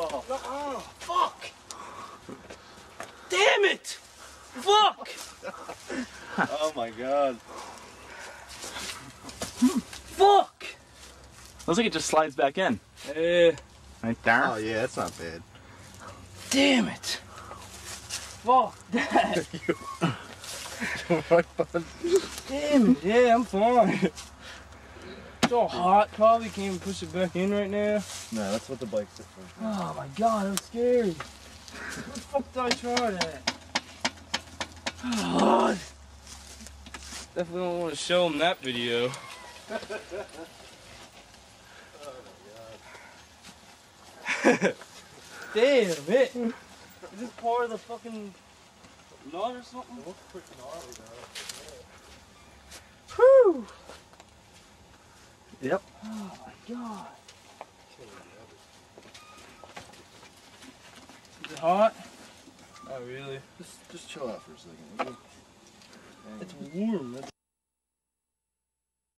Oh, fuck! Damn it! Fuck! Oh my god. Fuck! Looks like it just slides back in. Right there. Oh yeah, that's not bad. Damn it! Fuck that! Damn it! Yeah, I'm fine. It's all hot. Probably can't even push it back in right now. No, that's what the bike's for. Oh my god, I'm scared. What the fuck did I try that? Oh, definitely don't want to show him that video. Damn it! Is this part of the fucking nut or something? It looks pretty gnarly though. Whew! Yep. Oh my god. Is it hot? Not really. Just chill out for a second. It's warm. That's